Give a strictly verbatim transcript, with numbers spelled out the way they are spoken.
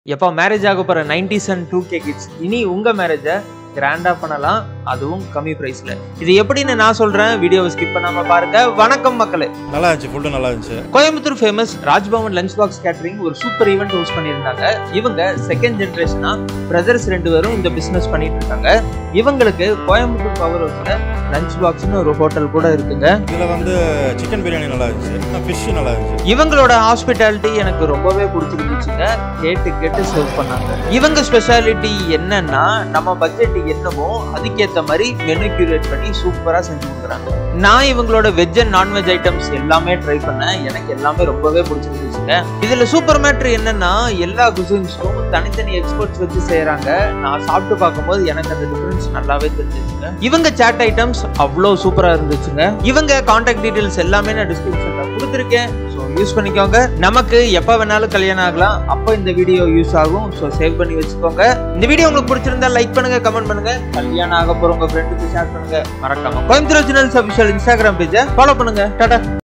எப்போ மேரேஜ் ஆக போற nineties and two K kids இனி உங்க மேரேஜை கிராண்டா பண்ணலாம், அதுவும் கம்மி பிரைஸ்ல. இது எப்படின்னு நான் சொல்றேன், வீடியோவை ஸ்கிப் பண்ணாம பாருங்க. வணக்கம் மக்களே. நல்லா இருந்துச்சு, ஃபுட் நல்லா இருந்துச்சு. Coimbatore famous Rajbhavan lunch box catering ஒரு சூப்பர் ஈவென்ட் ஹோஸ்ட் பண்ணியிருந்தாங்க. இவங்க செகண்ட் ஜெனரேஷனா பிரதர்ஸ் ரெண்டு பேரும் இந்த பிசினஸ் பண்ணிட்டு இருக்காங்க. இவங்களுக்கு கோயம்புத்தூர் பவர் ஹவுஸ்ல லஞ்ச் பாக்ஸ்னு ஒரு ஹோட்டல் கூட இருக்குங்க. இதுல வந்து சிக்கன் பிரியாணி நல்லா இருந்துச்சு, ஃபிஷ் நல்லா இருந்துச்சு. இவங்களோட ஹாஸ்பிட்டாலிட்டி எனக்கு ரொம்பவே பிடிச்சிருந்துச்சுங்க. கேட்டு கேட்டு சர்வ் பண்ணாங்க. இவங்க ஸ்பெஷாலிட்டி என்னன்னா, நம்ம பட்ஜெட் என்னவோ அதுக்கேற்ற மாதிரி மெனு கியூரேட் பண்ணி சூப்பரா செஞ்சு கொடுக்குறாங்க. நான் இவங்களோட வெஜ் அண்ட் நான்வெஜ் ஐட்டம்ஸ் எல்லாமே ட்ரை பண்ணேன். எனக்கு எல்லாமே ரொம்பவே பிடிச்சிருந்துச்சுங்க. இதுல சூப்பர் மேட்ரு என்னன்னா, எல்லா குசின்ஸ்க்கும் தனித்தனி எக்ஸ்பர்ட்ஸ் வச்சு செய்யறாங்க. நான் சாப்பிட்டு பார்க்கும்போது எனக்கு அந்த டிஃபரன்ஸ் நல்லாவே தெரிஞ்சிச்சுங்க. இவங்க சாட் ஐட்டம்ஸ் அவ்வளோ சூப்பரா இருந்துச்சுங்க. இவங்க கான்டாக்ட் டீடைல்ஸ் எல்லாமே நான் டிஸ்கிரிப்ஷன்ல கொடுத்துருக்கேன். ஸோ யூஸ் பண்ணிக்கோங்க. நமக்கு எப்போ வேணாலும் கல்யாணம் ஆகலாம், அப்போ இந்த வீடியோ யூஸ் ஆகும். ஸோ சேவ் பண்ணி வச்சுக்கோங்க. இந்த வீடியோ உங்களுக்கு பிடிச்சிருந்தா லைக் பண்ணுங்க, கமெண்ட் பண்ணுங்க, கல்யாணம் ஆக போற உங்க ஃப்ரெண்டுக்கு ஷேர் பண்ணுங்க. மறக்காம கோயம்புத்தூர் ஒரிஜினல்ஸ் ஆஃபிஷியல் இன்ஸ்டாகிராம் பேஜை ஃபாலோ பண்ணுங்க. டாடா.